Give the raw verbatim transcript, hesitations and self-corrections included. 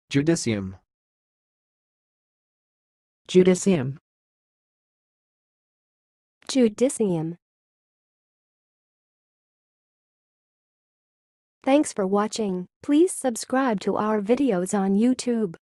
Judicium. Judicium. Judicium. Thanks for watching. Please subscribe to our videos on YouTube.